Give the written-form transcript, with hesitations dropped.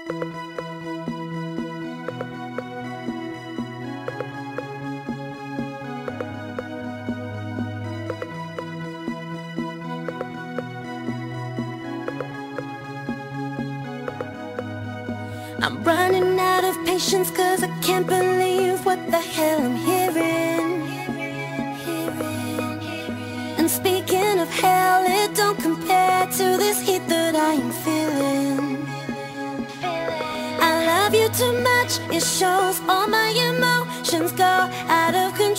I'm running out of patience, cause I can't believe what the hell I'm hearing. And speaking of hell, it don't compare to this heat that I am feeling. I love you too much, it shows all my emotions go out of control.